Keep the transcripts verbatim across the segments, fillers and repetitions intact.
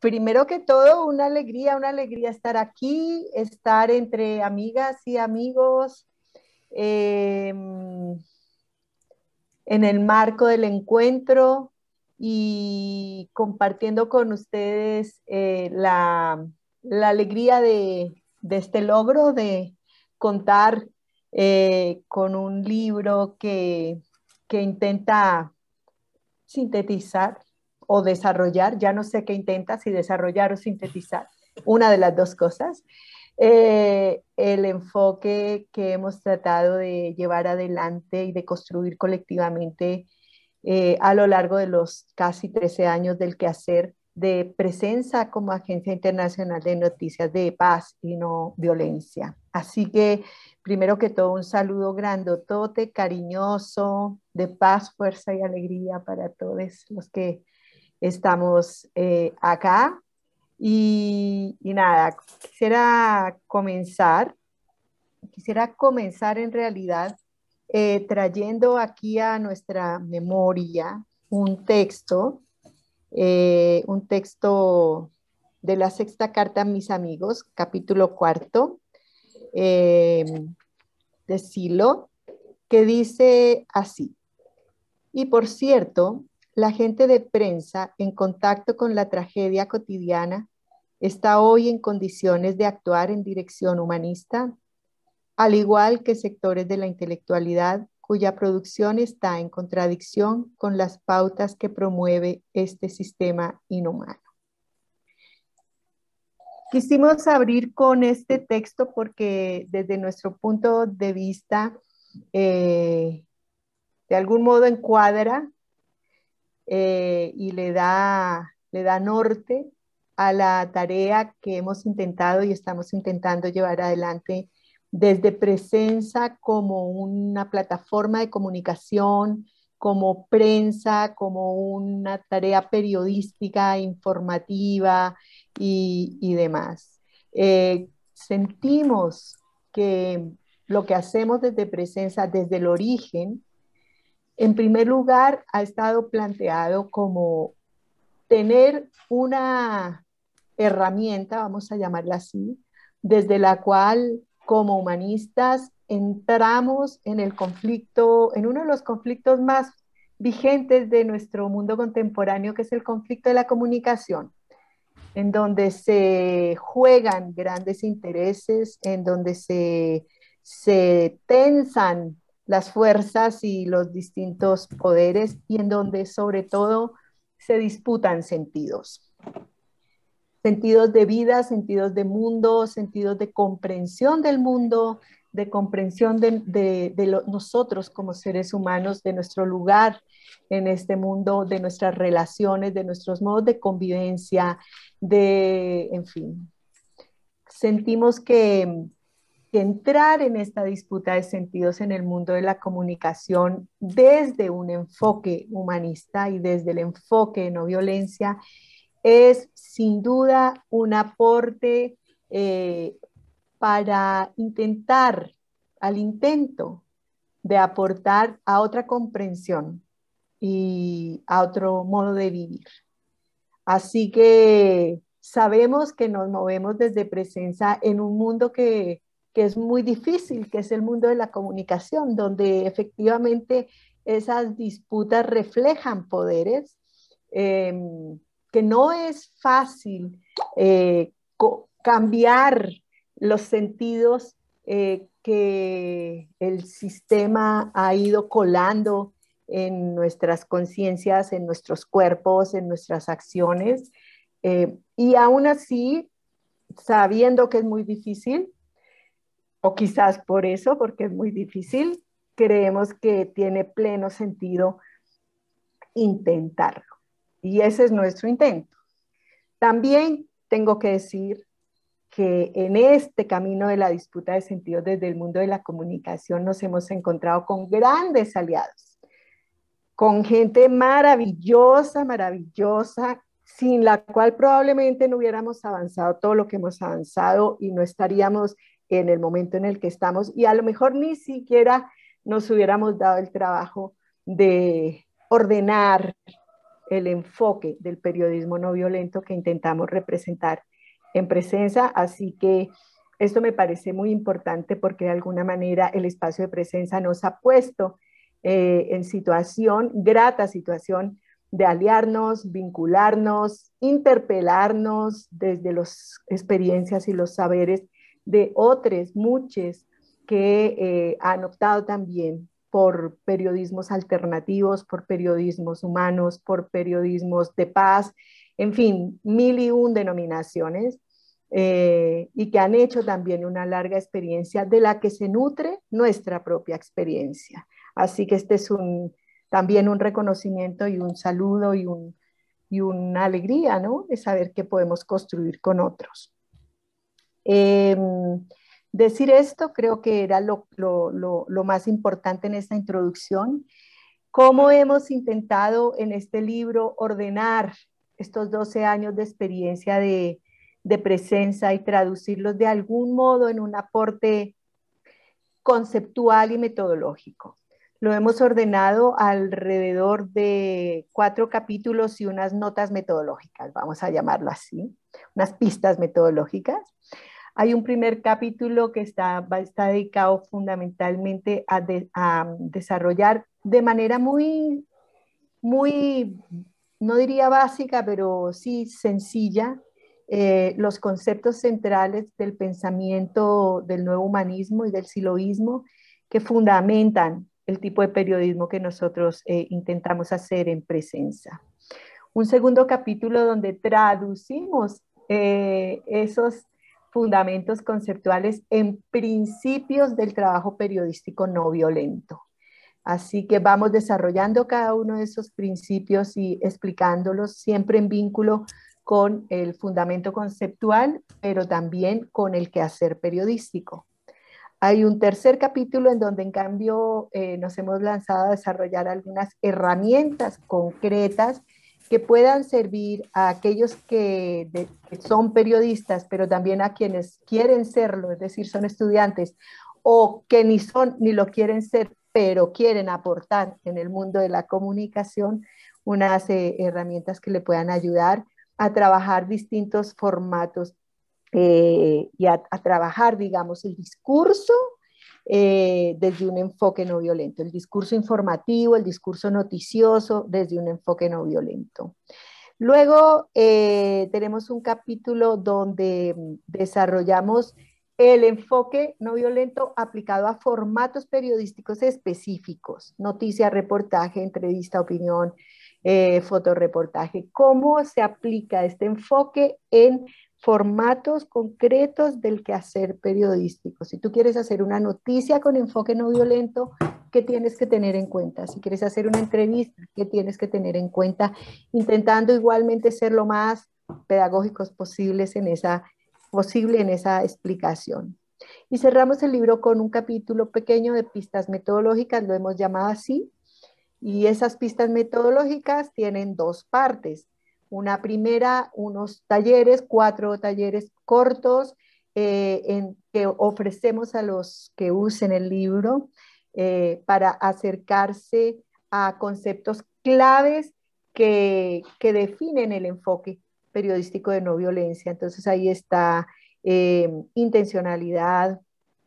primero que todo, una alegría, una alegría estar aquí, estar entre amigas y amigos, eh, en el marco del encuentro y compartiendo con ustedes eh, la, la, alegría de, de, este logro de contar eh, con un libro que, que intenta sintetizar o desarrollar, ya no sé qué intenta, si desarrollar o sintetizar, una de las dos cosas, eh, el enfoque que hemos tratado de llevar adelante y de construir colectivamente eh, a lo largo de los casi trece años del quehacer de presencia como Agencia Internacional de Noticias de Paz y No Violencia. Así que, primero que todo, un saludo grandotote, cariñoso, de paz, fuerza y alegría para todos los que estamos eh, acá. Y, y nada, quisiera comenzar, quisiera comenzar en realidad eh, trayendo aquí a nuestra memoria un texto, eh, un texto de la sexta carta a mis amigos, capítulo cuarto, eh, de Silo, que dice así: y por cierto, la gente de prensa en contacto con la tragedia cotidiana está hoy en condiciones de actuar en dirección humanista, al igual que sectores de la intelectualidad cuya producción está en contradicción con las pautas que promueve este sistema inhumano. Quisimos abrir con este texto porque desde nuestro punto de vista, eh, de algún modo encuadra eh, y le da, le da norte a la tarea que hemos intentado y estamos intentando llevar adelante desde Presensa como una plataforma de comunicación, como prensa, como una tarea periodística, informativa y, y demás. Eh, sentimos que lo que hacemos desde Presensa, desde el origen, en primer lugar, ha estado planteado como tener una herramienta, vamos a llamarla así, desde la cual como humanistas entramos en el conflicto, en uno de los conflictos más vigentes de nuestro mundo contemporáneo, que es el conflicto de la comunicación, en donde se juegan grandes intereses, en donde se, se tensan las fuerzas y los distintos poderes y en donde sobre todo se disputan sentidos. Sentidos de vida, sentidos de mundo, sentidos de comprensión del mundo, de comprensión de, de, de lo, nosotros como seres humanos, de nuestro lugar en este mundo, de nuestras relaciones, de nuestros modos de convivencia, de, en fin. Sentimos que, que entrar en esta disputa de sentidos en el mundo de la comunicación desde un enfoque humanista y desde el enfoque de no violencia es sin duda un aporte eh, para intentar, al intento de aportar a otra comprensión y a otro modo de vivir. Así que sabemos que nos movemos desde Presensa en un mundo que, que es muy difícil, que es el mundo de la comunicación, donde efectivamente esas disputas reflejan poderes, eh, que no es fácil eh, cambiar los sentidos eh, que el sistema ha ido colando en nuestras conciencias, en nuestros cuerpos, en nuestras acciones. Eh, y aún así, sabiendo que es muy difícil, o quizás por eso, porque es muy difícil, creemos que tiene pleno sentido intentarlo. Y ese es nuestro intento. También tengo que decir que en este camino de la disputa de sentidos desde el mundo de la comunicación nos hemos encontrado con grandes aliados, con gente maravillosa, maravillosa, sin la cual probablemente no hubiéramos avanzado todo lo que hemos avanzado y no estaríamos en el momento en el que estamos y a lo mejor ni siquiera nos hubiéramos dado el trabajo de ordenar el enfoque del periodismo no violento que intentamos representar en Presenza. Así que esto me parece muy importante porque de alguna manera el espacio de Presenza nos ha puesto eh, en situación, grata situación, de aliarnos, vincularnos, interpelarnos desde las experiencias y los saberes de otros, muchos, que eh, han optado también por periodismos alternativos, por periodismos humanos, por periodismos de paz, en fin, mil y un denominaciones, eh, y que han hecho también una larga experiencia de la que se nutre nuestra propia experiencia. Así que este es un, también un reconocimiento y un saludo y, un, y una alegría, ¿no? De saber que podemos construir con otros. Eh, decir esto creo que era lo, lo, lo, lo más importante en esta introducción. ¿Cómo hemos intentado en este libro ordenar estos doce años de experiencia de, de Presenza y traducirlos de algún modo en un aporte conceptual y metodológico? Lo hemos ordenado alrededor de cuatro capítulos y unas notas metodológicas, vamos a llamarlo así, unas pistas metodológicas. Hay un primer capítulo que está, está dedicado fundamentalmente a, de, a desarrollar de manera muy, muy, no diría básica, pero sí sencilla, eh, los conceptos centrales del pensamiento del nuevo humanismo y del siloísmo que fundamentan el tipo de periodismo que nosotros eh, intentamos hacer en Presenza. Un segundo capítulo donde traducimos eh, esos fundamentos conceptuales en principios del trabajo periodístico no violento. Así que vamos desarrollando cada uno de esos principios y explicándolos siempre en vínculo con el fundamento conceptual, pero también con el quehacer periodístico. Hay un tercer capítulo en donde en cambio eh, nos hemos lanzado a desarrollar algunas herramientas concretas que puedan servir a aquellos que, de, que son periodistas, pero también a quienes quieren serlo, es decir, son estudiantes, o que ni son ni lo quieren ser, pero quieren aportar en el mundo de la comunicación unas eh, herramientas que le puedan ayudar a trabajar distintos formatos eh, y a, a trabajar, digamos, el discurso eh, desde un enfoque no violento, el discurso informativo, el discurso noticioso desde un enfoque no violento. Luego eh, tenemos un capítulo donde desarrollamos el enfoque no violento aplicado a formatos periodísticos específicos, noticia, reportaje, entrevista, opinión, eh, fotoreportaje. ¿Cómo se aplica este enfoque en formatos concretos del quehacer periodístico? Si tú quieres hacer una noticia con enfoque no violento, ¿qué tienes que tener en cuenta? Si quieres hacer una entrevista, ¿qué tienes que tener en cuenta? Intentando igualmente ser lo más pedagógicos posibles en esa, posible en esa explicación. Y cerramos el libro con un capítulo pequeño de pistas metodológicas, lo hemos llamado así, y esas pistas metodológicas tienen dos partes. Una primera, unos talleres, cuatro talleres cortos eh, en, que ofrecemos a los que usen el libro eh, para acercarse a conceptos claves que, que definen el enfoque periodístico de no violencia. Entonces ahí está eh, intencionalidad,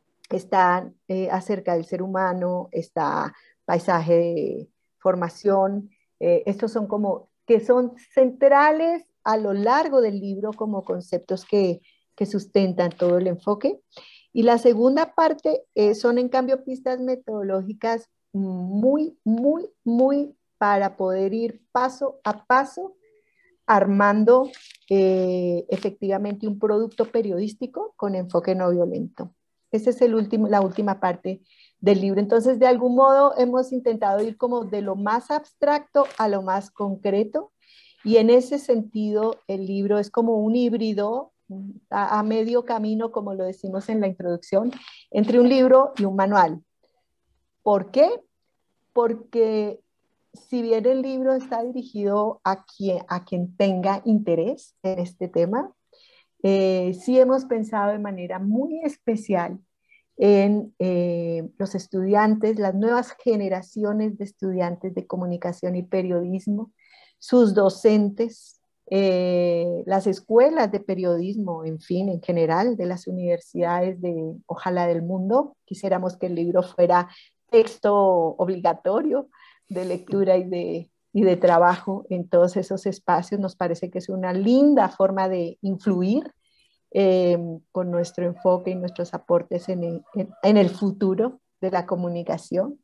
está eh, acerca del ser humano, está paisaje de formación. Eh, estos son como que son centrales a lo largo del libro como conceptos que, que sustentan todo el enfoque. Y la segunda parte eh, son en cambio pistas metodológicas muy, muy, muy para poder ir paso a paso armando eh, efectivamente un producto periodístico con enfoque no violento. Esa es el último, la última parte del libro. Entonces, de algún modo hemos intentado ir como de lo más abstracto a lo más concreto, y en ese sentido el libro es como un híbrido a, a medio camino, como lo decimos en la introducción, entre un libro y un manual. ¿Por qué? Porque si bien el libro está dirigido a quien, a quien tenga interés en este tema, eh, sí hemos pensado de manera muy especial en eh, los estudiantes, las nuevas generaciones de estudiantes de comunicación y periodismo, sus docentes, eh, las escuelas de periodismo, en fin, en general, de las universidades de, ojalá del mundo. Quisiéramos que el libro fuera texto obligatorio de lectura y de, y de trabajo en todos esos espacios. Nos parece que es una linda forma de influir eh, con nuestro enfoque y nuestros aportes en el, en, en el futuro de la comunicación.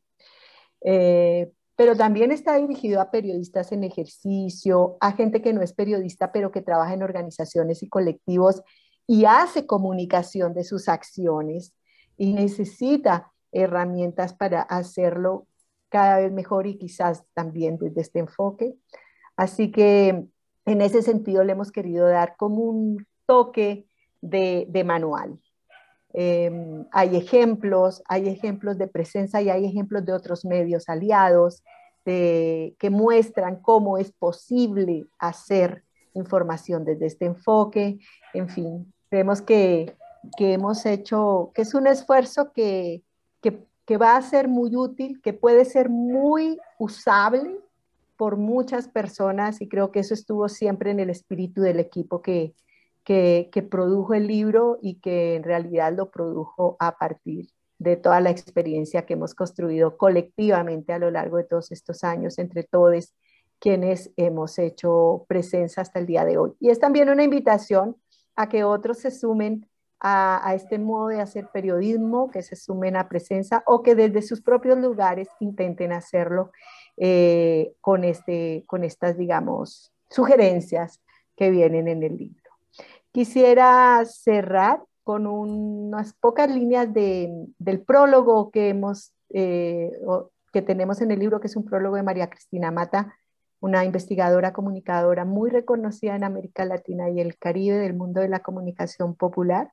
Eh, pero también está dirigido a periodistas en ejercicio, a gente que no es periodista, pero que trabaja en organizaciones y colectivos y hace comunicación de sus acciones y necesita herramientas para hacerlo cada vez mejor y quizás también desde este enfoque. Así que en ese sentido le hemos querido dar como un toque de, de manual. Eh, hay ejemplos, hay ejemplos de presencia y hay ejemplos de otros medios aliados de, que muestran cómo es posible hacer información desde este enfoque. En fin, creemos que, que hemos hecho, que es un esfuerzo que, que, que va a ser muy útil, que puede ser muy usable por muchas personas y creo que eso estuvo siempre en el espíritu del equipo que, que, que produjo el libro y que en realidad lo produjo a partir de toda la experiencia que hemos construido colectivamente a lo largo de todos estos años entre todos quienes hemos hecho presencia hasta el día de hoy. Y es también una invitación a que otros se sumen a, a este modo de hacer periodismo, que se sumen a presencia o que desde sus propios lugares intenten hacerlo eh, con, este, con estas, digamos, sugerencias que vienen en el libro. Quisiera cerrar con unas pocas líneas de, del prólogo que, hemos, eh, que tenemos en el libro, que es un prólogo de María Cristina Mata, una investigadora comunicadora muy reconocida en América Latina y el Caribe del mundo de la comunicación popular.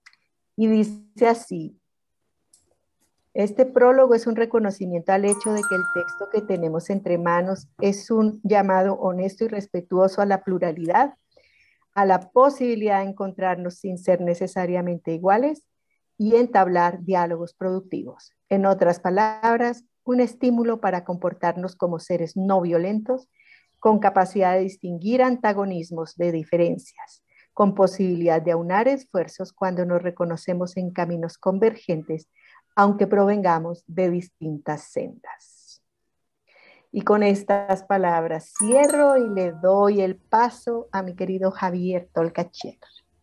Y dice así: este prólogo es un reconocimiento al hecho de que el texto que tenemos entre manos es un llamado honesto y respetuoso a la pluralidad, a la posibilidad de encontrarnos sin ser necesariamente iguales y entablar diálogos productivos. En otras palabras, un estímulo para comportarnos como seres no violentos, con capacidad de distinguir antagonismos de diferencias, con posibilidad de aunar esfuerzos cuando nos reconocemos en caminos convergentes, aunque provengamos de distintas sendas. Y con estas palabras cierro y le doy el paso a mi querido Javier Tolcachir.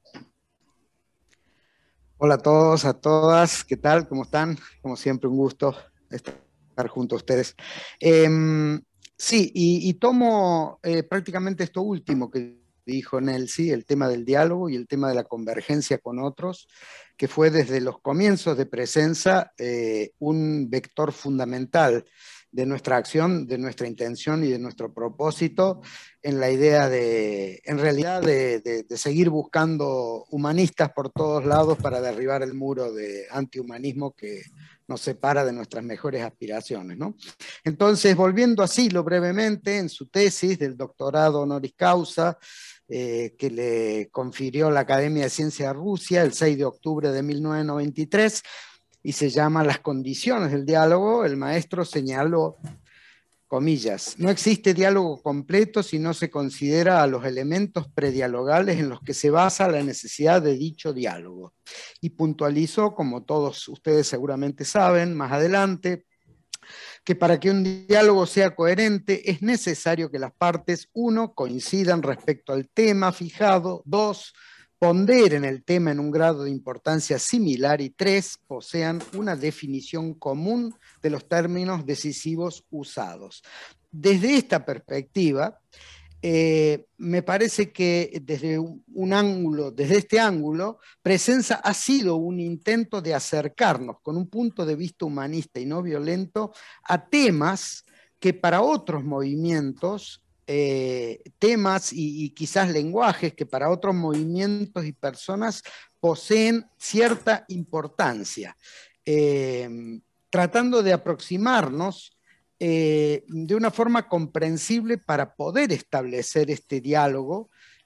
Hola a todos, a todas, ¿qué tal? ¿Cómo están? Como siempre, un gusto estar junto a ustedes. Eh, sí, y, y tomo eh, prácticamente esto último que dijo Nelsi, el tema del diálogo y el tema de la convergencia con otros, que fue desde los comienzos de Presenza eh, un vector fundamental de nuestra acción, de nuestra intención y de nuestro propósito en la idea de, en realidad, de, de, de seguir buscando humanistas por todos lados para derribar el muro de antihumanismo que nos separa de nuestras mejores aspiraciones, ¿no? Entonces, volviendo a Silo brevemente, en su tesis del doctorado honoris causa, eh, que le confirió la Academia de Ciencias de Rusia el seis de octubre de mil novecientos noventa y tres, y se llama Las condiciones del diálogo, el maestro señaló, comillas, no existe diálogo completo si no se considera a los elementos predialogales en los que se basa la necesidad de dicho diálogo. Y puntualizó, como todos ustedes seguramente saben, más adelante, que para que un diálogo sea coherente es necesario que las partes, uno, coincidan respecto al tema fijado, dos, ponderen el tema en un grado de importancia similar y tres, posean una definición común de los términos decisivos usados. Desde esta perspectiva, eh, me parece que desde un, un ángulo, desde este ángulo, Presenza ha sido un intento de acercarnos con un punto de vista humanista y no violento a temas que para otros movimientos Eh, temas y, y quizás lenguajes que para otros movimientos y personas poseen cierta importancia, eh, tratando de aproximarnos eh, de una forma comprensible para poder establecer este diálogo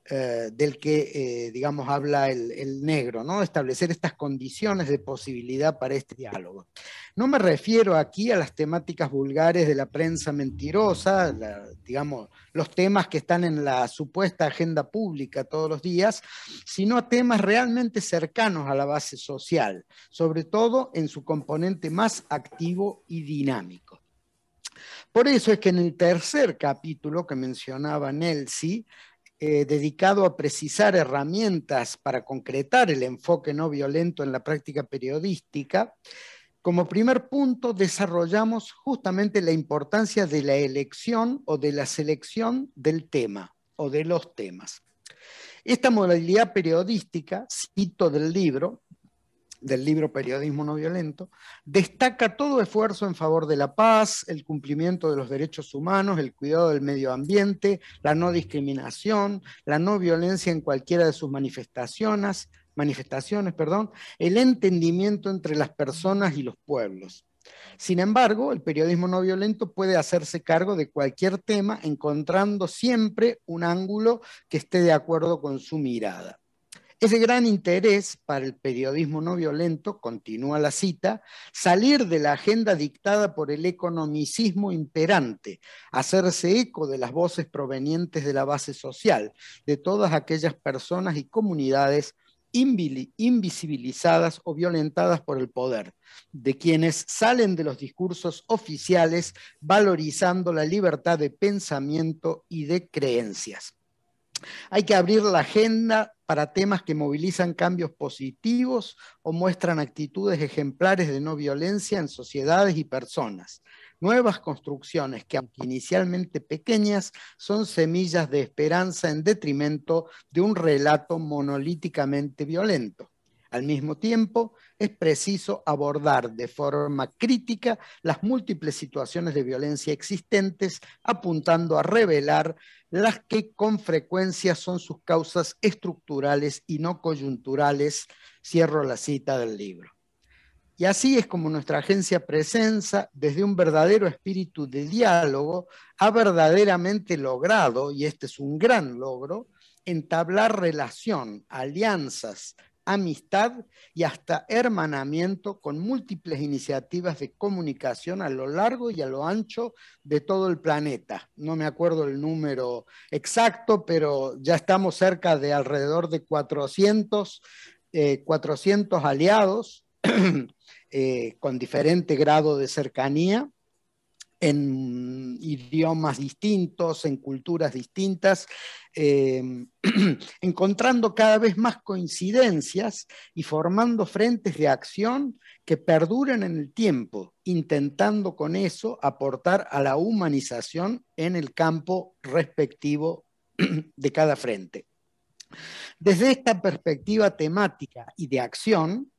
eh, del que, eh, digamos, habla el, el negro, ¿no? Establecer estas condiciones de posibilidad para este diálogo. No me refiero aquí a las temáticas vulgares de la prensa mentirosa, la, digamos, los temas que están en la supuesta agenda pública todos los días, sino a temas realmente cercanos a la base social, sobre todo en su componente más activo y dinámico. Por eso es que en el tercer capítulo que mencionaba Nelsi, eh, dedicado a precisar herramientas para concretar el enfoque no violento en la práctica periodística, como primer punto desarrollamos justamente la importancia de la elección o de la selección del tema o de los temas. Esta modalidad periodística, cito del libro, del libro Periodismo no violento, destaca todo esfuerzo en favor de la paz, el cumplimiento de los derechos humanos, el cuidado del medio ambiente, la no discriminación, la no violencia en cualquiera de sus manifestaciones, manifestaciones, perdón, el entendimiento entre las personas y los pueblos. Sin embargo, el periodismo no violento puede hacerse cargo de cualquier tema, encontrando siempre un ángulo que esté de acuerdo con su mirada. Ese gran interés para el periodismo no violento, continúa la cita, salir de la agenda dictada por el economicismo imperante, hacerse eco de las voces provenientes de la base social, de todas aquellas personas y comunidades invisibilizadas o violentadas por el poder, de quienes salen de los discursos oficiales valorizando la libertad de pensamiento y de creencias. Hay que abrir la agenda para temas que movilizan cambios positivos o muestran actitudes ejemplares de no violencia en sociedades y personas. Nuevas construcciones que, aunque inicialmente pequeñas, son semillas de esperanza en detrimento de un relato monolíticamente violento. Al mismo tiempo, es preciso abordar de forma crítica las múltiples situaciones de violencia existentes, apuntando a revelar las que con frecuencia son sus causas estructurales y no coyunturales. Cierro la cita del libro. Y así es como nuestra agencia Presenza, desde un verdadero espíritu de diálogo, ha verdaderamente logrado, y este es un gran logro, entablar relación, alianzas, amistad y hasta hermanamiento con múltiples iniciativas de comunicación a lo largo y a lo ancho de todo el planeta. No me acuerdo el número exacto, pero ya estamos cerca de alrededor de cuatrocientos, eh, cuatrocientos aliados eh, con diferente grado de cercanía, en idiomas distintos, en culturas distintas, eh, encontrando cada vez más coincidencias y formando frentes de acción que perduren en el tiempo, intentando con eso aportar a la humanización en el campo respectivo de cada frente. Desde esta perspectiva temática y de acción,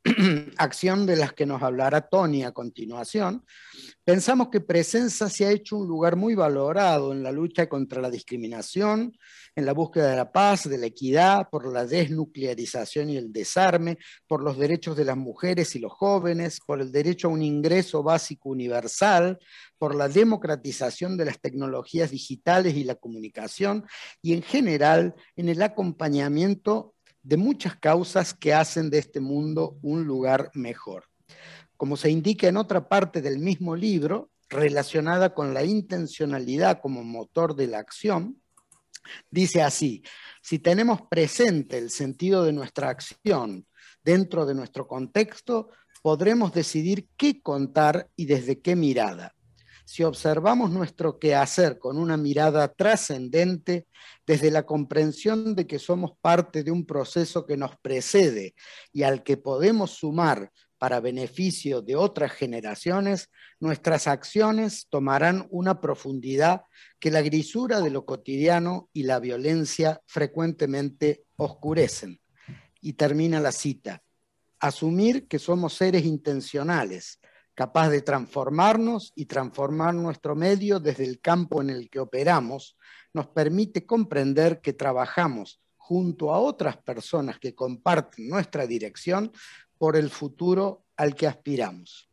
acción de las que nos hablará Tony a continuación, pensamos que Presenza se ha hecho un lugar muy valorado en la lucha contra la discriminación, en la búsqueda de la paz, de la equidad, por la desnuclearización y el desarme, por los derechos de las mujeres y los jóvenes, por el derecho a un ingreso básico universal, por la democratización de las tecnologías digitales y la comunicación, y en general en el acompañamiento de muchas causas que hacen de este mundo un lugar mejor. Como se indica en otra parte del mismo libro, relacionada con la intencionalidad como motor de la acción, dice así: si tenemos presente el sentido de nuestra acción dentro de nuestro contexto, podremos decidir qué contar y desde qué mirada. Si observamos nuestro quehacer con una mirada trascendente, desde la comprensión de que somos parte de un proceso que nos precede y al que podemos sumar para beneficio de otras generaciones, nuestras acciones tomarán una profundidad que la grisura de lo cotidiano y la violencia frecuentemente oscurecen. Y termina la cita: asumir que somos seres intencionales, capaz de transformarnos y transformar nuestro medio desde el campo en el que operamos, nos permite comprender que trabajamos junto a otras personas que comparten nuestra dirección por el futuro al que aspiramos.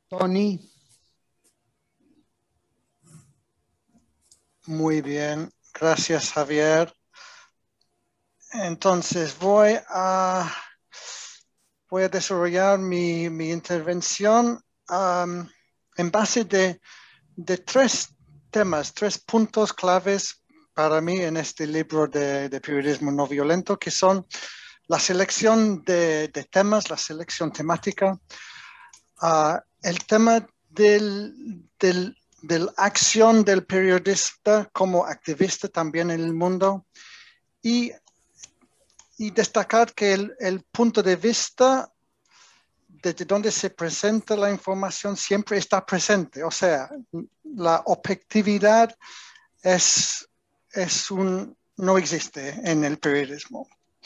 Tony. Muy bien, Gracias, Javier. Entonces, voy a, voy a desarrollar mi, mi intervención um, en base de, de tres temas, tres puntos claves para mí en este libro de, de periodismo no violento, que son la selección de, de temas, la selección temática, uh, el tema del, del, de la acción del periodista como activista también en el mundo, y, y destacar que el, el punto de vista desde donde se presenta la información siempre está presente, o sea, la objetividad es, es un, no existe en el periodismo.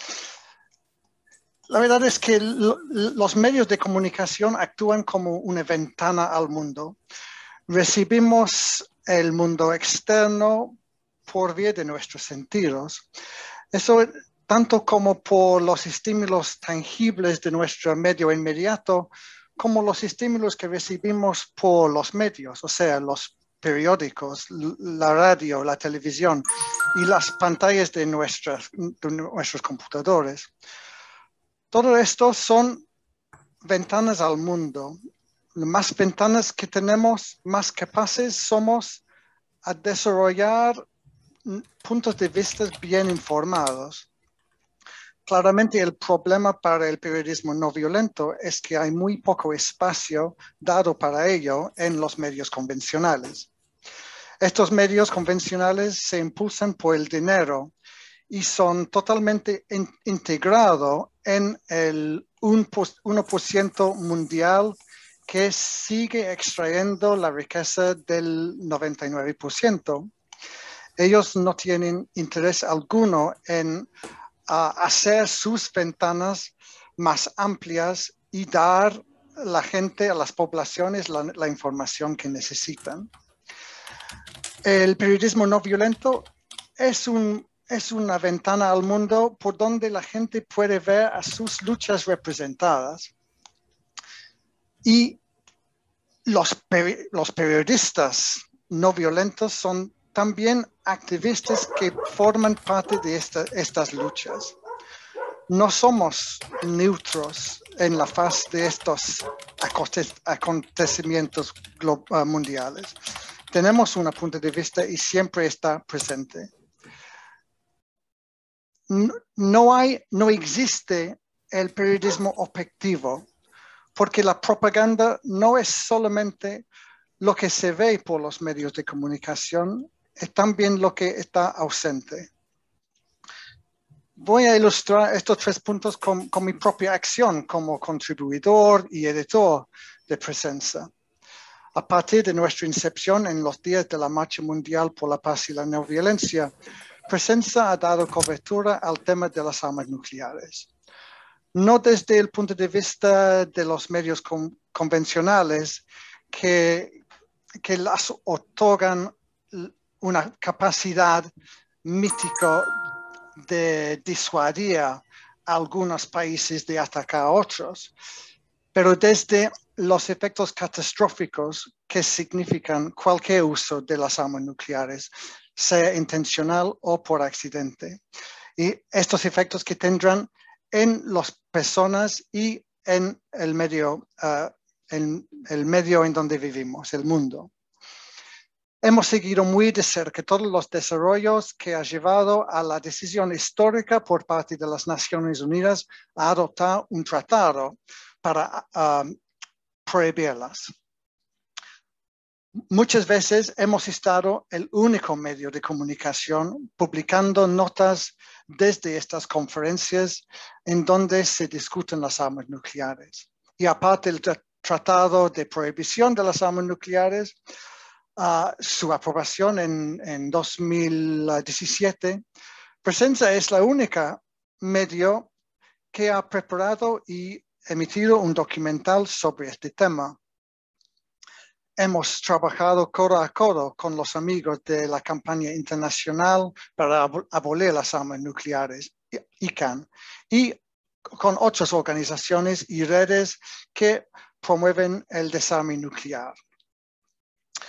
La verdad es que lo, los medios de comunicación actúan como una ventana al mundo. Recibimos el mundo externo por vía de nuestros sentidos. Eso tanto como por los estímulos tangibles de nuestro medio inmediato, como los estímulos que recibimos por los medios, o sea, los periódicos, la radio, la televisión y las pantallas de, nuestras, de nuestros computadores. Todo esto son ventanas al mundo. Más ventanas que tenemos, más capaces somos a desarrollar puntos de vista bien informados. Claramente el problema para el periodismo no violento es que hay muy poco espacio dado para ello en los medios convencionales. Estos medios convencionales se impulsan por el dinero y son totalmente in integrados en el uno por ciento mundial que sigue extrayendo la riqueza del noventa y nueve por ciento. Ellos no tienen interés alguno en uh, hacer sus ventanas más amplias y dar a la gente, a las poblaciones, la, la información que necesitan. El periodismo no violento es, un, es una ventana al mundo por donde la gente puede ver a sus luchas representadas. Y los, peri los periodistas no violentos son también activistas que forman parte de esta, estas luchas. No somos neutros en la faz de estos acontecimientos uh, mundiales. Tenemos un punto de vista y siempre está presente. No, no, hay, no existe el periodismo objetivo, porque la propaganda no es solamente lo que se ve por los medios de comunicación, es también lo que está ausente. Voy a ilustrar estos tres puntos con, con mi propia acción como contribuidor y editor de Presenza. A partir de nuestra incepción en los días de la Marcha Mundial por la Paz y la No Violencia, Presenza ha dado cobertura al tema de las armas nucleares. No desde el punto de vista de los medios con, convencionales que, que las otorgan una capacidad mítica de disuadir a algunos países de atacar a otros, pero desde los efectos catastróficos que significan cualquier uso de las armas nucleares, sea intencional o por accidente. Y estos efectos que tendrán en las personas y en el medio, uh, en el medio en donde vivimos, el mundo. Hemos seguido muy de cerca todos los desarrollos que ha llevado a la decisión histórica por parte de las Naciones Unidas a adoptar un tratado para uh, prohibirlas. Muchas veces hemos estado el único medio de comunicación publicando notas desde estas conferencias en donde se discuten las armas nucleares. Y aparte del tratado de prohibición de las armas nucleares, uh, su aprobación en, en dos mil diecisiete, Presenza es la única medio que ha preparado y emitido un documental sobre este tema. Hemos trabajado codo a codo con los amigos de la campaña internacional para abolir las armas nucleares, I C A N, y con otras organizaciones y redes que promueven el desarme nuclear.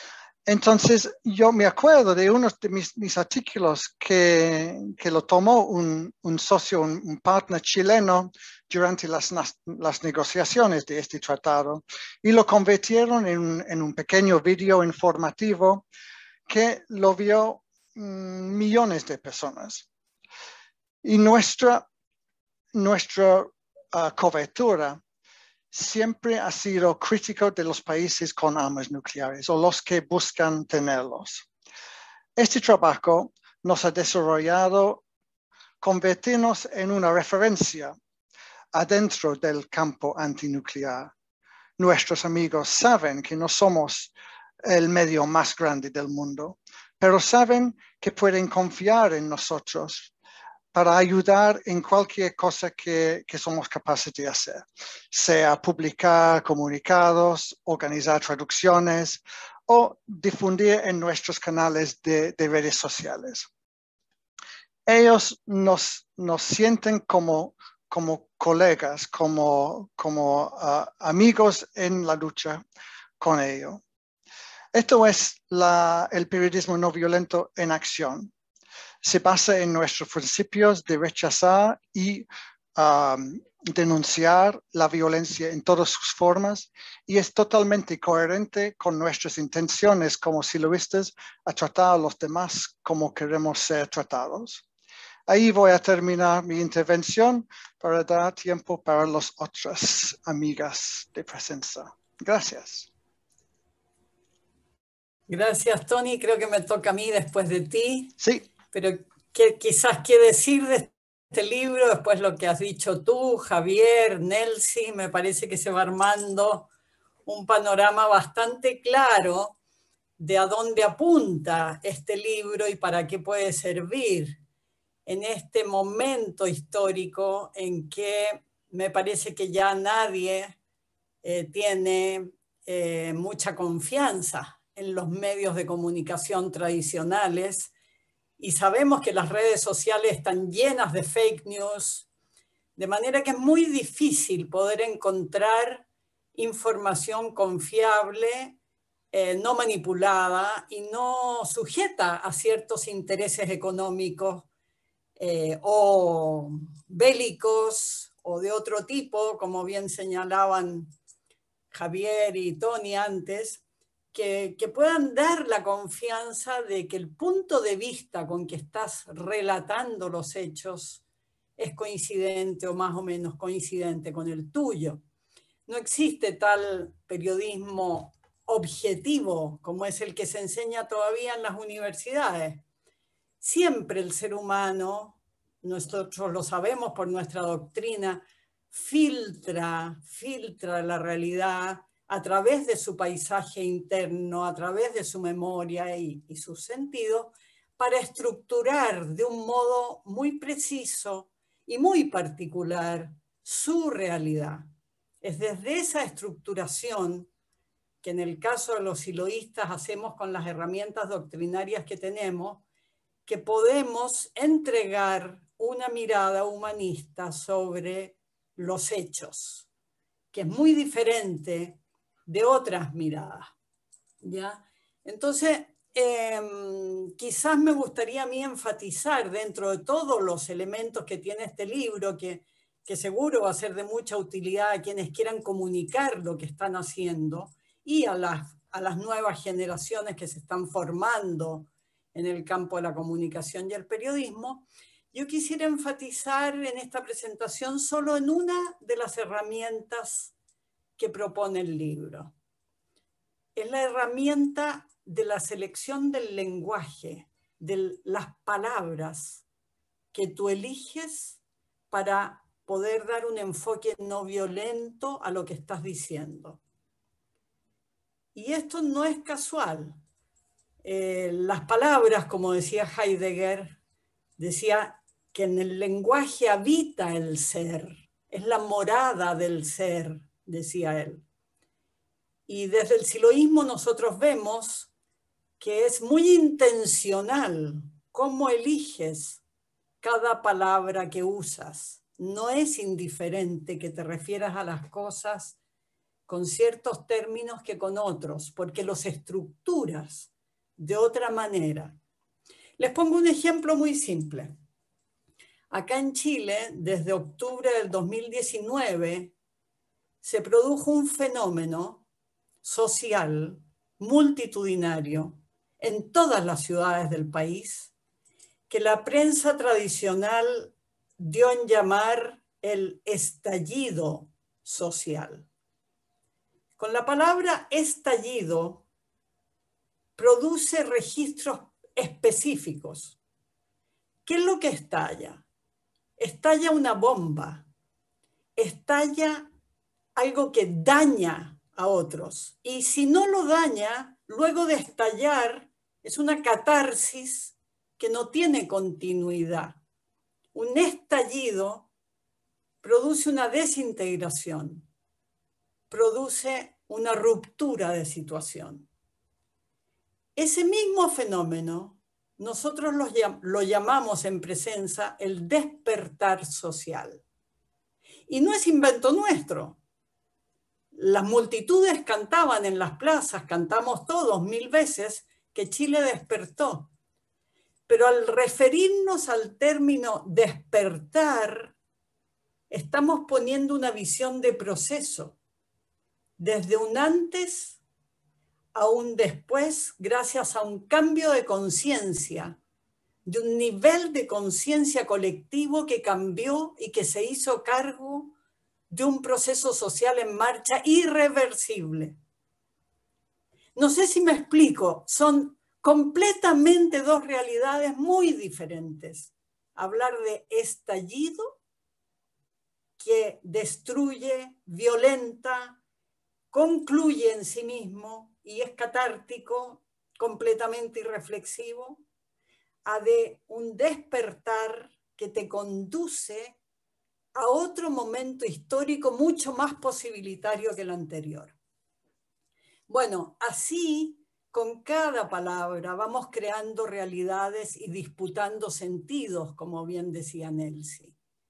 Entonces, yo me acuerdo de uno de mis, mis artículos que, que lo tomó un, un socio, un, un partner chileno durante las, las negociaciones de este tratado y lo convirtieron en un, en un pequeño video informativo que lo vio mmm, millones de personas. Y nuestra, nuestra uh, cobertura siempre ha sido crítico de los países con armas nucleares o los que buscan tenerlos. Este trabajo nos ha desarrollado convertirnos en una referencia adentro del campo antinuclear. Nuestros amigos saben que no somos el medio más grande del mundo, pero saben que pueden confiar en nosotros para ayudar en cualquier cosa que, que somos capaces de hacer, sea publicar comunicados, organizar traducciones o difundir en nuestros canales de, de redes sociales. Ellos nos, nos sienten como, como colegas, como, como uh, amigos en la lucha con ellos. Esto es la, el periodismo no violento en acción. Se basa en nuestros principios de rechazar y um, denunciar la violencia en todas sus formas y es totalmente coherente con nuestras intenciones como siloístas a tratar a los demás como queremos ser tratados. Ahí voy a terminar mi intervención para dar tiempo para las otras amigas de presencia. Gracias. Gracias, Tony. Creo que me toca a mí después de ti. Sí. Pero ¿qué, quizás qué decir de este libro, después lo que has dicho tú, Javier, Nelsi, me parece que se va armando un panorama bastante claro de a dónde apunta este libro y para qué puede servir en este momento histórico en que me parece que ya nadie eh, tiene eh, mucha confianza en los medios de comunicación tradicionales. Y sabemos que las redes sociales están llenas de fake news, de manera que es muy difícil poder encontrar información confiable, eh, no manipulada y no sujeta a ciertos intereses económicos eh, o bélicos o de otro tipo, como bien señalaban Javier y Tony antes. Que, que puedan dar la confianza de que el punto de vista con que estás relatando los hechos es coincidente o más o menos coincidente con el tuyo. No existe tal periodismo objetivo como es el que se enseña todavía en las universidades. Siempre el ser humano, nosotros lo sabemos por nuestra doctrina, filtra, filtra la realidad a través de su paisaje interno, a través de su memoria y, y sus sentidos, para estructurar de un modo muy preciso y muy particular su realidad. Es desde esa estructuración que en el caso de los siloístas hacemos con las herramientas doctrinarias que tenemos, que podemos entregar una mirada humanista sobre los hechos, que es muy diferente de otras miradas, ¿ya? Entonces, eh, quizás me gustaría a mí enfatizar dentro de todos los elementos que tiene este libro, que, que seguro va a ser de mucha utilidad a quienes quieran comunicar lo que están haciendo y a las, a las nuevas generaciones que se están formando en el campo de la comunicación y el periodismo. Yo quisiera enfatizar en esta presentación solo en una de las herramientas que propone el libro. Es la herramienta de la selección del lenguaje, de las palabras que tú eliges para poder dar un enfoque no violento a lo que estás diciendo. Y esto no es casual. Eh, las palabras, como decía Heidegger, decía que en el lenguaje habita el ser, es la morada del ser, decía él. Y desde el siloísmo nosotros vemos que es muy intencional cómo eliges cada palabra que usas. No es indiferente que te refieras a las cosas con ciertos términos que con otros, porque los estructuras de otra manera. Les pongo un ejemplo muy simple. Acá en Chile, desde octubre del dos mil diecinueve, se produjo un fenómeno social multitudinario en todas las ciudades del país que la prensa tradicional dio en llamar el estallido social. Con la palabra estallido produce registros específicos. ¿Qué es lo que estalla? Estalla una bomba, estalla algo que daña a otros. Y si no lo daña, luego de estallar, es una catarsis que no tiene continuidad. Un estallido produce una desintegración, produce una ruptura de situación. Ese mismo fenómeno nosotros lo, lo llamamos en Presenza el despertar social. Y no es invento nuestro. Las multitudes cantaban en las plazas, cantamos todos mil veces, que Chile despertó. Pero al referirnos al término despertar, estamos poniendo una visión de proceso, desde un antes a un después, gracias a un cambio de conciencia, de un nivel de conciencia colectivo que cambió y que se hizo cargo de un proceso social en marcha irreversible. No sé si me explico, son completamente dos realidades muy diferentes. Hablar de estallido, que destruye, violenta, concluye en sí mismo y es catártico, completamente irreflexivo, a de un despertar que te conduce a otro momento histórico mucho más posibilitario que el anterior. Bueno, así, con cada palabra, vamos creando realidades y disputando sentidos, como bien decía Nelsi.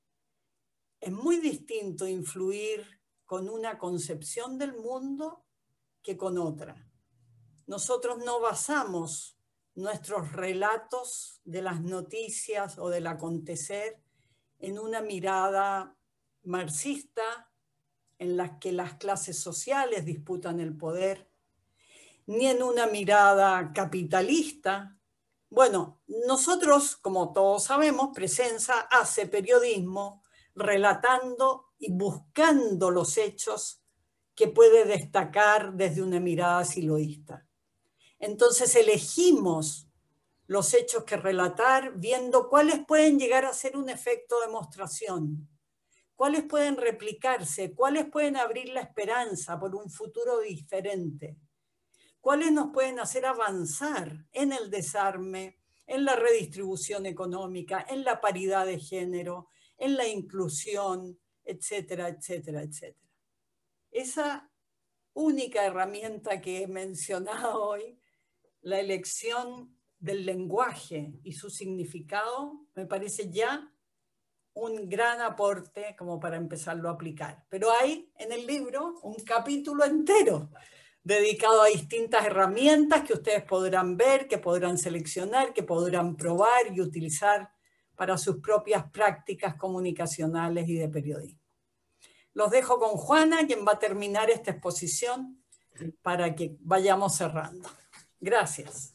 Es muy distinto influir con una concepción del mundo que con otra. Nosotros no basamos nuestros relatos de las noticias o del acontecer en una mirada marxista en la que las clases sociales disputan el poder, ni en una mirada capitalista. Bueno, nosotros, como todos sabemos, Presenza hace periodismo relatando y buscando los hechos que puede destacar desde una mirada siloísta. Entonces elegimos los hechos que relatar, viendo cuáles pueden llegar a ser un efecto de demostración, cuáles pueden replicarse, cuáles pueden abrir la esperanza por un futuro diferente, cuáles nos pueden hacer avanzar en el desarme, en la redistribución económica, en la paridad de género, en la inclusión, etcétera, etcétera, etcétera. Esa única herramienta que he mencionado hoy, la elección del lenguaje y su significado, me parece ya un gran aporte como para empezarlo a aplicar. Pero hay en el libro un capítulo entero dedicado a distintas herramientas que ustedes podrán ver, que podrán seleccionar, que podrán probar y utilizar para sus propias prácticas comunicacionales y de periodismo. Los dejo con Juana, quien va a terminar esta exposición para que vayamos cerrando. Gracias.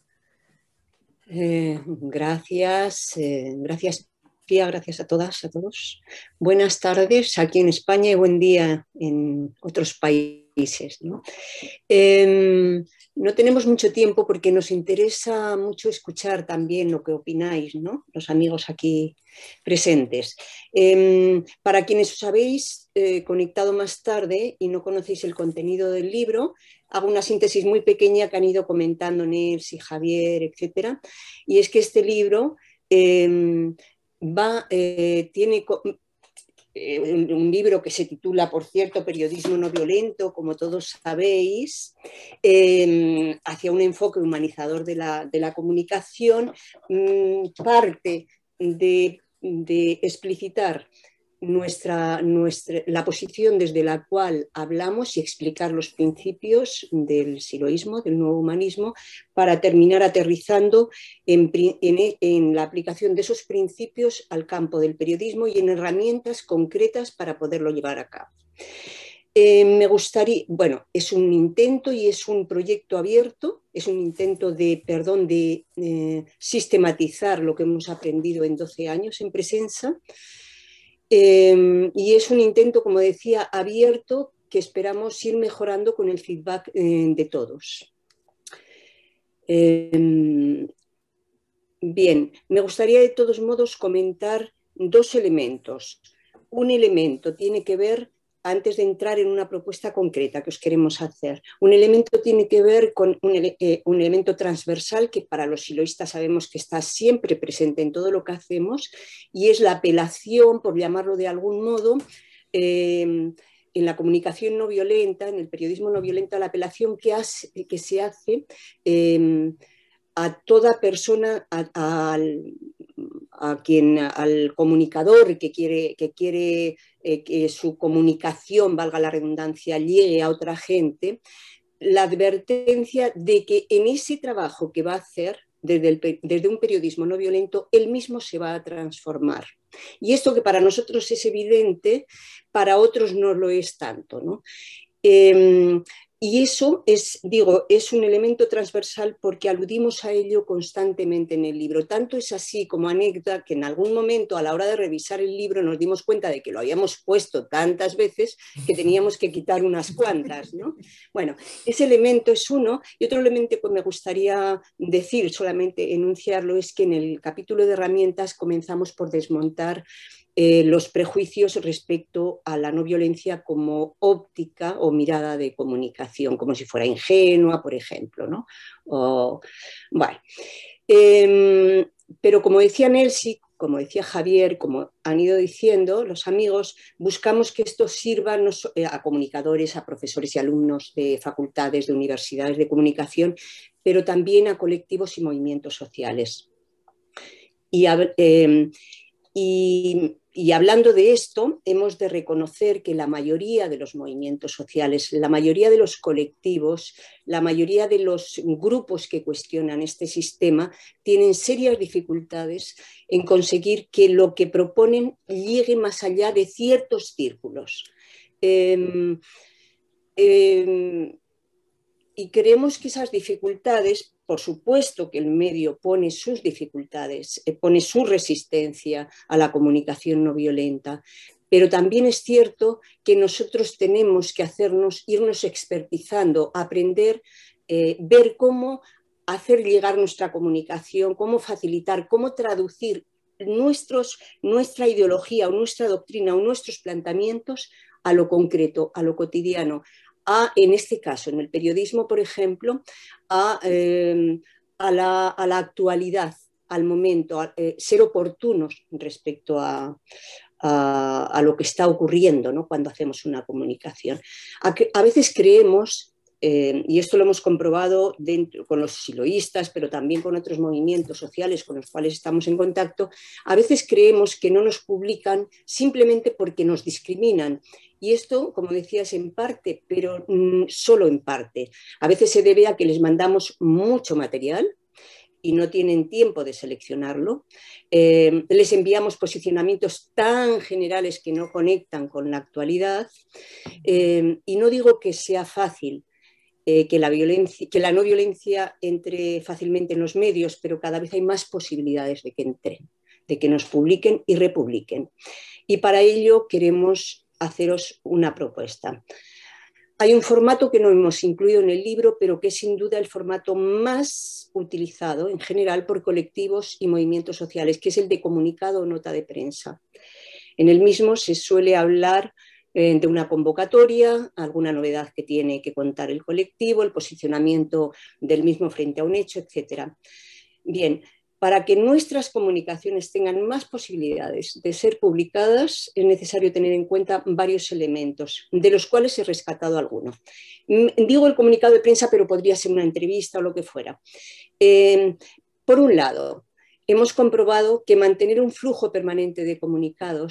Eh, gracias, eh, gracias Pía, gracias a todas, a todos. Buenas tardes aquí en España y buen día en otros países, ¿no? Eh, no tenemos mucho tiempo porque nos interesa mucho escuchar también lo que opináis, ¿no? Los amigos aquí presentes. Eh, para quienes os habéis eh, conectado más tarde y no conocéis el contenido del libro, hago una síntesis muy pequeña que han ido comentando Nels y Javier, etcétera. Y es que este libro eh, va, eh, tiene eh, un, un libro que se titula, por cierto, Periodismo no violento, como todos sabéis, eh, hacia un enfoque humanizador de la, de la comunicación, mmm, parte de, de explicitar nuestra, nuestra, la posición desde la cual hablamos y explicar los principios del siloísmo, del nuevo humanismo, para terminar aterrizando en, en, en la aplicación de esos principios al campo del periodismo y en herramientas concretas para poderlo llevar a cabo. Eh, me gustaría, bueno, es un intento y es un proyecto abierto, es un intento de, perdón, de eh, sistematizar lo que hemos aprendido en doce años en Presensa, eh, y es un intento, como decía, abierto que esperamos ir mejorando con el feedback eh, de todos. Eh, bien, me gustaría de todos modos comentar dos elementos. Un elemento tiene que ver, antes de entrar en una propuesta concreta que os queremos hacer, un elemento tiene que ver con un, ele eh, un elemento transversal que para los siloístas sabemos que está siempre presente en todo lo que hacemos, y es la apelación, por llamarlo de algún modo, eh, en la comunicación no violenta, en el periodismo no violento, la apelación que, hace, que se hace eh, a toda persona, a, a, a quien, al comunicador que quiere, que, quiere eh, que su comunicación, valga la redundancia, llegue a otra gente, la advertencia de que en ese trabajo que va a hacer desde, el, desde un periodismo no violento, él mismo se va a transformar. Y esto que para nosotros es evidente, para otros no lo es tanto, ¿no? Eh, Y eso es, digo, es un elemento transversal porque aludimos a ello constantemente en el libro. Tanto es así como anécdota que en algún momento a la hora de revisar el libro nos dimos cuenta de que lo habíamos puesto tantas veces que teníamos que quitar unas cuantas, ¿no? Bueno, ese elemento es uno. Y otro elemento que me gustaría decir, solamente enunciarlo, es que en el capítulo de herramientas comenzamos por desmontar Eh, los prejuicios respecto a la no violencia como óptica o mirada de comunicación, como si fuera ingenua, por ejemplo, ¿no? O, bueno, eh, pero como decía Nelsi, como decía Javier, como han ido diciendo los amigos, buscamos que esto sirva no, eh, a comunicadores, a profesores y alumnos de facultades, de universidades de comunicación, pero también a colectivos y movimientos sociales. Y a, eh, Y, y hablando de esto, hemos de reconocer que la mayoría de los movimientos sociales, la mayoría de los colectivos, la mayoría de los grupos que cuestionan este sistema tienen serias dificultades en conseguir que lo que proponen llegue más allá de ciertos círculos. Eh, eh, y creemos que esas dificultades, por supuesto que el medio pone sus dificultades, pone su resistencia a la comunicación no violenta, pero también es cierto que nosotros tenemos que hacernos, irnos expertizando, aprender, eh, ver cómo hacer llegar nuestra comunicación, cómo facilitar, cómo traducir nuestros, nuestra ideología o nuestra doctrina o nuestros planteamientos a lo concreto, a lo cotidiano. A, en este caso, en el periodismo, por ejemplo, a, eh, a, la, a la actualidad, al momento, a eh, ser oportunos respecto a, a, a lo que está ocurriendo, ¿no? Cuando hacemos una comunicación. A, que, a veces creemos, eh, y esto lo hemos comprobado dentro, con los siloístas, pero también con otros movimientos sociales con los cuales estamos en contacto, a veces creemos que no nos publican simplemente porque nos discriminan. Y esto, como decías, en parte, pero mmm, solo en parte. A veces se debe a que les mandamos mucho material y no tienen tiempo de seleccionarlo. Eh, les enviamos posicionamientos tan generales que no conectan con la actualidad. Eh, y no digo que sea fácil eh, que, la violencia, que la no violencia entre fácilmente en los medios, pero cada vez hay más posibilidades de que entre, de que nos publiquen y republiquen. Y para ello queremos haceros una propuesta. Hay un formato que no hemos incluido en el libro, pero que es sin duda el formato más utilizado en general por colectivos y movimientos sociales, que es el de comunicado o nota de prensa. En el mismo se suele hablar eh, de una convocatoria, alguna novedad que tiene que contar el colectivo, el posicionamiento del mismo frente a un hecho, etcétera. Bien, para que nuestras comunicaciones tengan más posibilidades de ser publicadas, es necesario tener en cuenta varios elementos, de los cuales he rescatado algunos. Digo el comunicado de prensa, pero podría ser una entrevista o lo que fuera. Eh, por un lado, hemos comprobado que mantener un flujo permanente de comunicados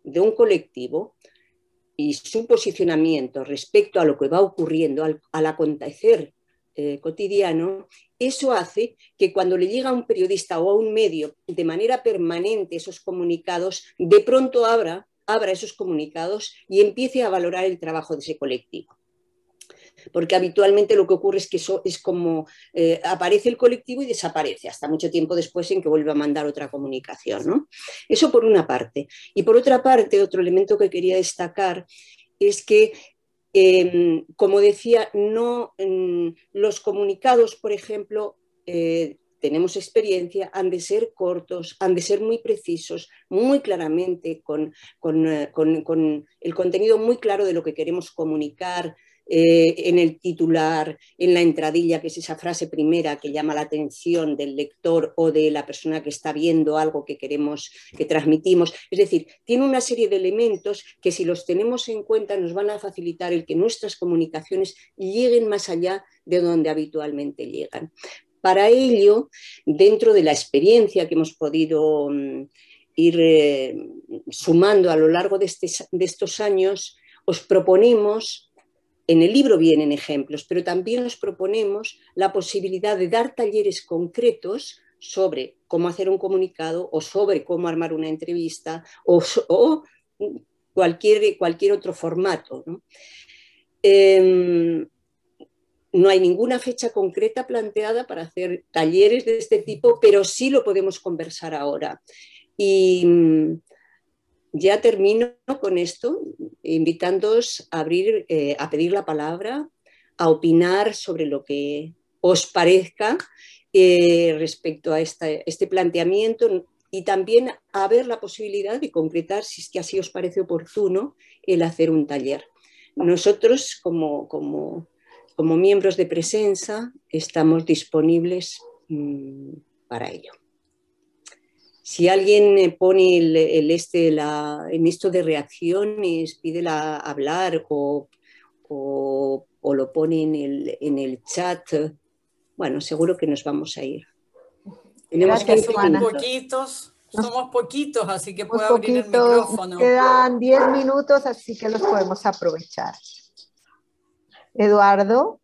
de un colectivo y su posicionamiento respecto a lo que va ocurriendo al, al acontecer eh, cotidiano, eso hace que cuando le llega a un periodista o a un medio de manera permanente esos comunicados, de pronto abra, abra esos comunicados y empiece a valorar el trabajo de ese colectivo. Porque habitualmente lo que ocurre es que eso es como eh, aparece el colectivo y desaparece hasta mucho tiempo después en que vuelve a mandar otra comunicación, ¿no? Eso por una parte. Y por otra parte, otro elemento que quería destacar es que, eh, como decía, no, eh, los comunicados, por ejemplo, eh, tenemos experiencia, han de ser cortos, han de ser muy precisos, muy claramente, con, con, con, con el contenido muy claro de lo que queremos comunicar, Eh, en el titular, en la entradilla, que es esa frase primera que llama la atención del lector o de la persona que está viendo algo que queremos, que transmitimos. Es decir, tiene una serie de elementos que si los tenemos en cuenta nos van a facilitar el que nuestras comunicaciones lleguen más allá de donde habitualmente llegan. Para ello, dentro de la experiencia que hemos podido um, ir eh, sumando a lo largo de, este, de estos años, os proponemos. En el libro vienen ejemplos, pero también nos proponemos la posibilidad de dar talleres concretos sobre cómo hacer un comunicado o sobre cómo armar una entrevista o, o cualquier, cualquier otro formato, ¿no? Eh, no hay ninguna fecha concreta planteada para hacer talleres de este tipo, pero sí lo podemos conversar ahora. Y ya termino con esto, invitándoos a, abrir, eh, a pedir la palabra, a opinar sobre lo que os parezca eh, respecto a esta, este planteamiento y también a ver la posibilidad de concretar, si es que así os parece oportuno, el hacer un taller. Nosotros, como, como, como miembros de Presensa, estamos disponibles mmm, para ello. Si alguien pone el, el este, la, en esto de reacciones, pide la, hablar o, o, o lo pone en el, en el chat, bueno, seguro que nos vamos a ir. Tenemos que somos poquitos, somos poquitos, así que puedo abrir el micrófono. Quedan diez minutos, así que los podemos aprovechar. Eduardo.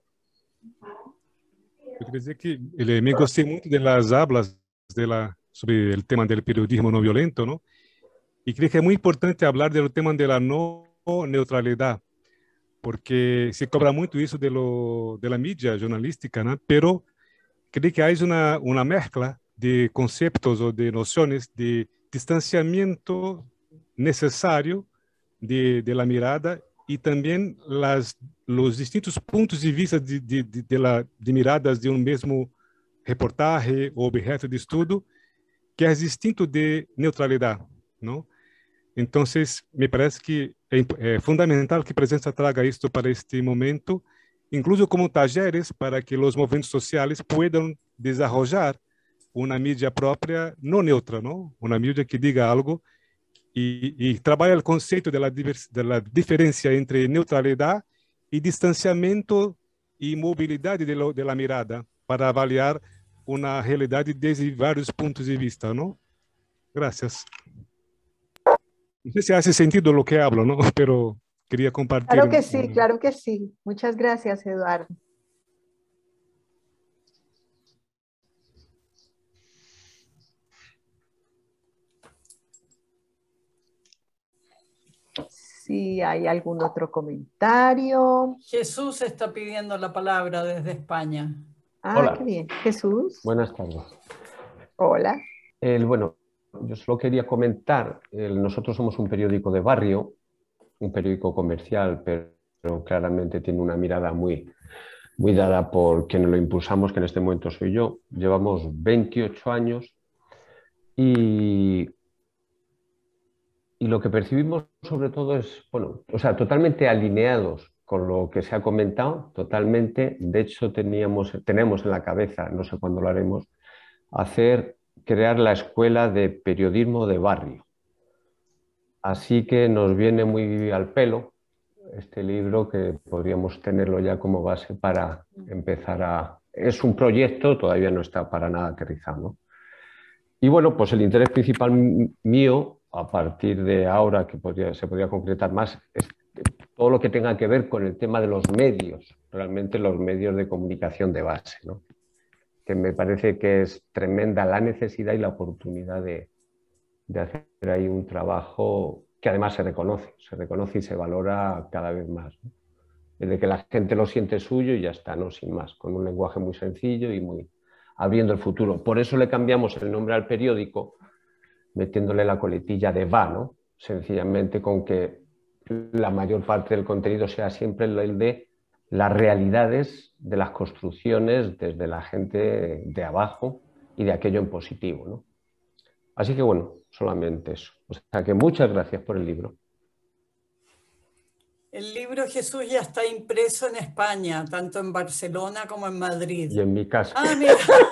Eu queria dizer que ele, me gostei muito das hablas dela sobre o tema do periodismo não violento, não? E creio que é muito importante falar do tema da não neutralidade, porque se cobra muito isso de lo, de la mídia jornalística, ¿no? Pero creio que há uma uma mezcla de conceitos ou de noções de distanciamento necessário de, de la mirada e também las, los distintos pontos de vista de, de, de, de, la, de miradas de um mesmo reportaje ou objeto de estudo que é distinto de neutralidade, não? Então, me parece que é, é fundamental que a presença traga isto para este momento, incluso como talleres para que os movimentos sociais possam desenvolver uma mídia própria não neutra, não? Uma mídia que diga algo e, e trabalha o conceito da diferença entre neutralidade e distanciamento e mobilidade da mirada para avaliar uma realidade desde vários pontos de vista, não? Gracias. No sé si hace sentido lo que hablo, ¿no? Pero quería compartir. Claro que sí, claro que sí. Muchas gracias, Eduardo. Si hay algún otro comentario. Jesús está pidiendo la palabra desde España. Ah, Hola. Qué bien. Jesús. Buenas tardes. Hola. El, bueno, yo solo quería comentar, el, nosotros somos un periódico de barrio, un periódico comercial, pero, pero claramente tiene una mirada muy, muy dada por quienes lo impulsamos, que en este momento soy yo. Llevamos veintiocho años y, y lo que percibimos sobre todo es, bueno, o sea, totalmente alineados con lo que se ha comentado, totalmente. De hecho, teníamos, tenemos en la cabeza, no sé cuándo lo haremos, hacer, crear la escuela de periodismo de barrio. Así que nos viene muy al pelo este libro, que podríamos tenerlo ya como base para empezar a... Es un proyecto, todavía no está para nada aterrizado, ¿no? Y bueno, pues el interés principal mío a partir de ahora, que podría, se podría concretar más, es todo lo que tenga que ver con el tema de los medios, realmente los medios de comunicación de base, ¿no? Que me parece que es tremenda la necesidad y la oportunidad de, de hacer ahí un trabajo que además se reconoce, se reconoce y se valora cada vez más, ¿no? Desde que la gente lo siente suyo y ya está, ¿no? Sin más, con un lenguaje muy sencillo y muy abriendo el futuro. Por eso le cambiamos el nombre al periódico, metiéndole la coletilla de va, ¿no? Sencillamente con que la mayor parte del contenido sea siempre el de las realidades de las construcciones desde la gente de abajo y de aquello en positivo, ¿no? Así que bueno, solamente eso. O sea que muchas gracias por el libro. El libro Jesús ya está impreso en España, tanto en Barcelona como en Madrid. Y en mi casa. Ah, mira.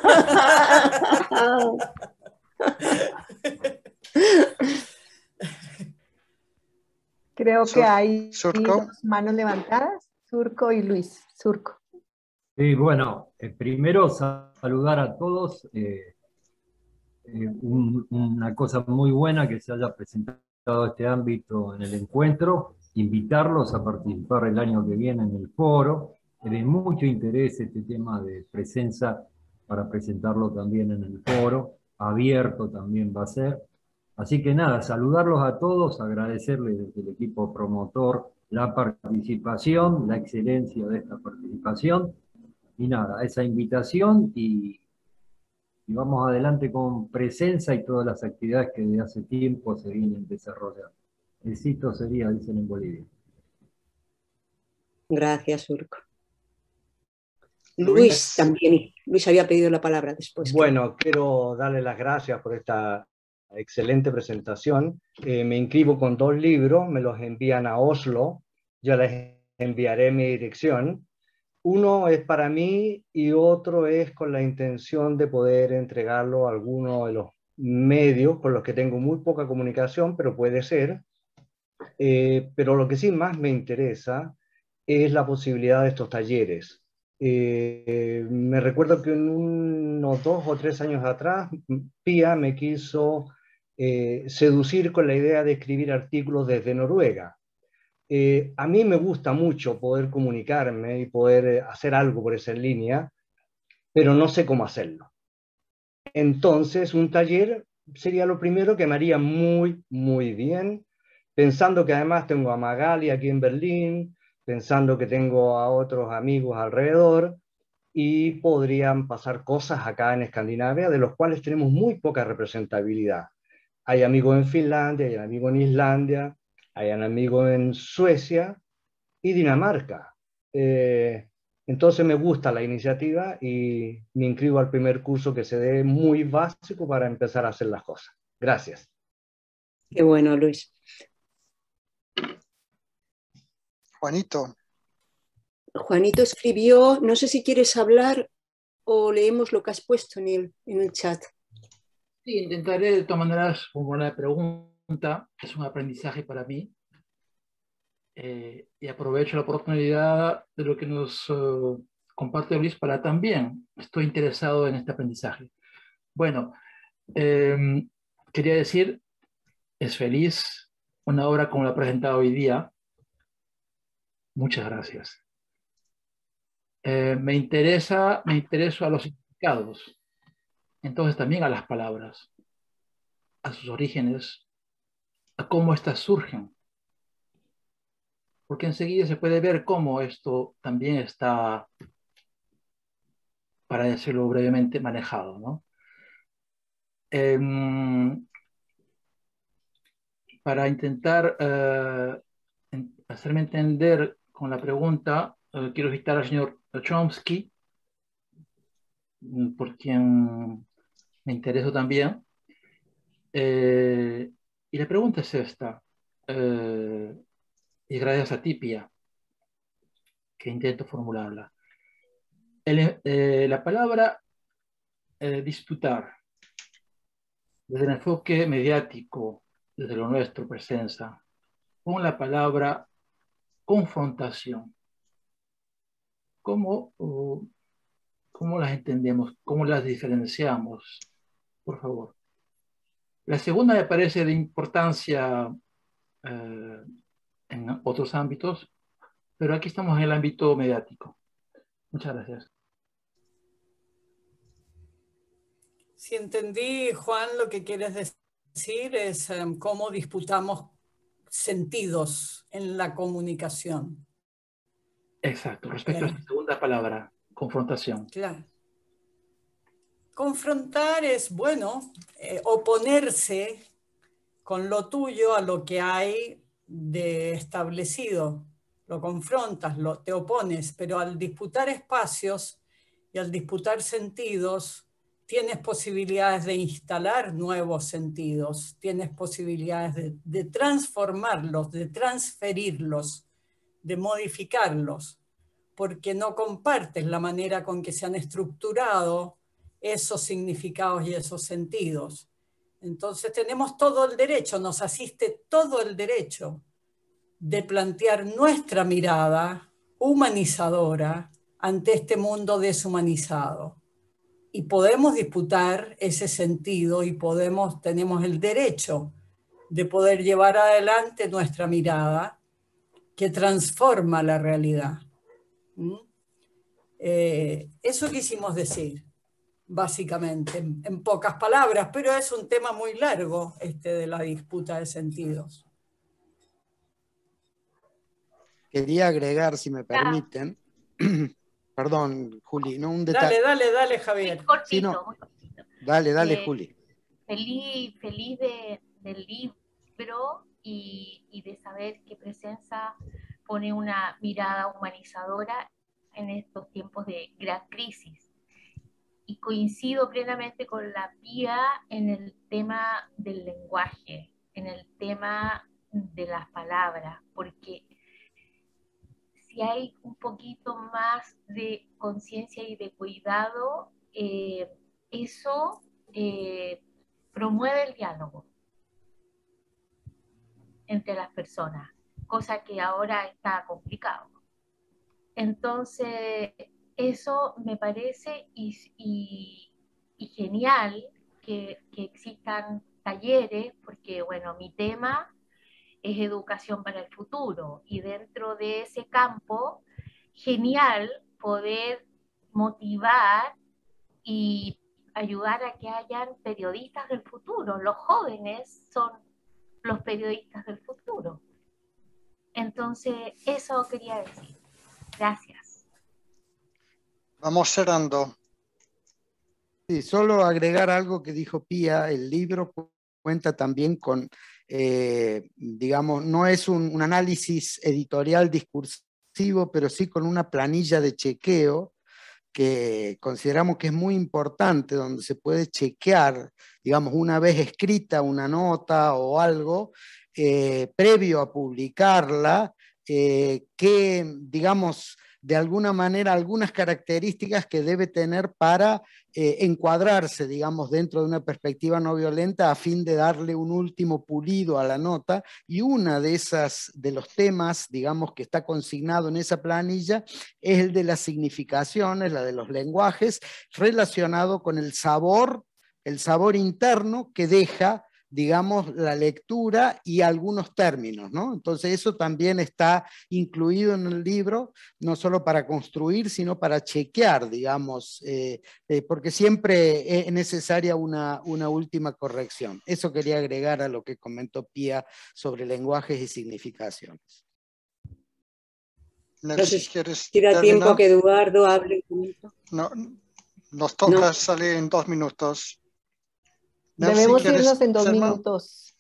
Creo Sur, que hay Surco. dos manos levantadas, Surco y Luis. Surco. Sí, bueno, eh, primero saludar a todos. Eh, eh, un- una cosa muy buena que se haya presentado este ámbito en el encuentro, invitarlos a participar el año que viene en el foro. Es de mucho interés este tema de presencia para presentarlo también en el foro, abierto también va a ser. Así que nada, saludarlos a todos, agradecerles desde el equipo promotor la participación, la excelencia de esta participación, y nada, esa invitación y y vamos adelante con presencia y todas las actividades que desde hace tiempo se vienen desarrollando. El sitio sería, dicen en Bolivia. Gracias, Urco. Luis. Luis también. Luis había pedido la palabra después. Bueno, quiero darle las gracias por esta excelente presentación. Eh, me inscribo con dos libros, me los envían a Oslo, yo les enviaré mi dirección. Uno es para mí y otro es con la intención de poder entregarlo a alguno de los medios con los que tengo muy poca comunicación, pero puede ser. Eh, pero lo que sí más me interesa es la posibilidad de estos talleres. Eh, me recuerdo que en unos dos o tres años atrás, Pía me quiso eh, seducir con la idea de escribir artículos desde Noruega. Eh, a mí me gusta mucho poder comunicarme y poder hacer algo por esa línea, pero no sé cómo hacerlo. Entonces, un taller sería lo primero que me haría muy, muy bien, pensando que además tengo a Magali aquí en Berlín, pensando que tengo a otros amigos alrededor, y podrían pasar cosas acá en Escandinavia de los cuales tenemos muy poca representabilidad. Hay amigos en Finlandia, hay amigos en Islandia, hay amigos en Suecia y Dinamarca. Eh, entonces me gusta la iniciativa y me inscribo al primer curso que se dé muy básico para empezar a hacer las cosas. Gracias. Qué bueno, Luis. Juanito. Juanito escribió, no sé si quieres hablar o leemos lo que has puesto en el, en el chat. Sí, intentaré de todas maneras formular la pregunta. Es un aprendizaje para mí. Eh, y aprovecho la oportunidad de lo que nos uh, comparte Luis para también. Estoy interesado en este aprendizaje. Bueno, eh, quería decir, es feliz una obra como la presentada hoy día. Muchas gracias. Eh, me interesa, me intereso a los significados, entonces también a las palabras, a sus orígenes, a cómo éstas surgen. Porque enseguida se puede ver cómo esto también está, para decirlo brevemente, manejado, ¿no? Eh, para intentar eh, en, hacerme entender con la pregunta, eh, quiero citar al señor Chomsky, por quien me intereso también. Eh, y la pregunta es esta, eh, y gracias a ti, Pía, que intento formularla. El, eh, la palabra eh, disputar, desde el enfoque mediático, desde lo nuestro, presencia, con la palabra confrontación. ¿Cómo, uh, ¿Cómo las entendemos? ¿Cómo las diferenciamos? Por favor. La segunda me parece de importancia eh, en otros ámbitos, pero aquí estamos en el ámbito mediático. Muchas gracias. Si entendí, Juan, lo que quieres decir es um, cómo disputamos sentidos en la comunicación. Exacto, respecto Eh, a esta segunda palabra, confrontación. Claro. Confrontar es, bueno, eh, oponerse con lo tuyo a lo que hay de establecido. Lo confrontas, lo, te opones, pero al disputar espacios y al disputar sentidos, tienes posibilidades de instalar nuevos sentidos, tienes posibilidades de, de transformarlos, de transferirlos, de modificarlos, porque no compartes la manera con que se han estructurado esos significados y esos sentidos. Entonces tenemos todo el derecho, nos asiste todo el derecho de plantear nuestra mirada humanizadora ante este mundo deshumanizado. Y podemos disputar ese sentido y podemos, tenemos el derecho de poder llevar adelante nuestra mirada que transforma la realidad. ¿Mm? Eh, eso quisimos decir, básicamente, en, en pocas palabras, pero es un tema muy largo este de la disputa de sentidos. Quería agregar, si me permiten, perdón, Juli, no un detalle. Dale, dale, dale, Javier. Muy cortito, Sí, no. muy cortito. Dale, dale, Eh, Juli. Feliz, feliz de, del libro y, y de saber que Presenza pone una mirada humanizadora en estos tiempos de gran crisis. Y coincido plenamente con la Pía en el tema del lenguaje, en el tema de las palabras, porque si hay un poquito más de conciencia y de cuidado, eh, eso eh, promueve el diálogo entre las personas, cosa que ahora está complicado. Entonces, eso me parece y, y, y genial que, que existan talleres, porque bueno, mi tema es educación para el futuro y dentro de ese campo, genial poder motivar y ayudar a que hayan periodistas del futuro. Los jóvenes son los periodistas del futuro. Entonces, eso quería decir. Gracias. Vamos cerrando. Sí, solo agregar algo que dijo Pía, el libro cuenta también con, eh, digamos, no es un, un análisis editorial discursivo, pero sí con una planilla de chequeo que consideramos que es muy importante, donde se puede chequear, digamos, una vez escrita una nota o algo, eh, previo a publicarla, eh, que, digamos, de alguna manera, algunas características que debe tener para eh, encuadrarse, digamos, dentro de una perspectiva no violenta a fin de darle un último pulido a la nota, y una de esas, de los temas, digamos, que está consignado en esa planilla es el de las significaciones, la de los lenguajes, relacionado con el sabor, el sabor interno que deja, digamos, la lectura y algunos términos, ¿no? Entonces eso también está incluido en el libro, no solo para construir, sino para chequear, digamos, eh, eh, porque siempre es necesaria una, una última corrección. Eso quería agregar a lo que comentó Pía sobre lenguajes y significaciones. Entonces, si quieres si da terminar. tiempo que Eduardo hable un momento. No, nos toca No. salir en dos minutos. Nelcy, Debemos ¿quieres irnos en dos cerrar? minutos.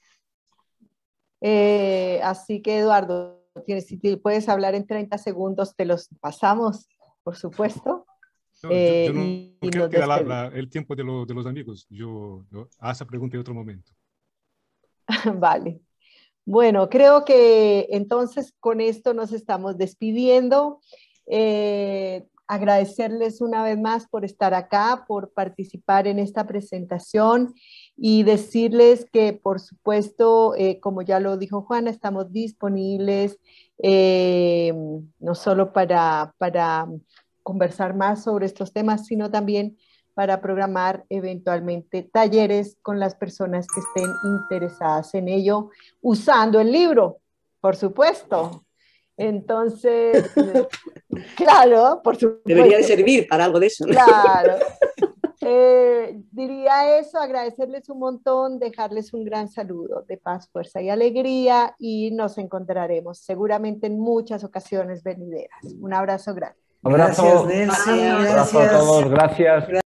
Eh, así que, Eduardo, tienes, si te puedes hablar en treinta segundos, te los pasamos, por supuesto. No, Eh, yo, yo no, y, no y quiero nos quedar la- despedimos. la- el tiempo de, lo- de los amigos. Yo, yo haz esa pregunta en otro momento. Vale. Bueno, creo que entonces con esto nos estamos despidiendo. Eh, agradecerles una vez más por estar acá, por participar en esta presentación y decirles que, por supuesto, eh, como ya lo dijo Juana, estamos disponibles eh, no solo para, para conversar más sobre estos temas, sino también para programar eventualmente talleres con las personas que estén interesadas en ello, usando el libro, por supuesto. Entonces, claro, por supuesto. Debería de servir para algo de eso, ¿no? Claro. Eh, diría eso, agradecerles un montón, dejarles un gran saludo de paz, fuerza y alegría, y nos encontraremos seguramente en muchas ocasiones venideras. Un abrazo grande. Abrazo, Gracias, Nelcy. abrazo a todos, gracias.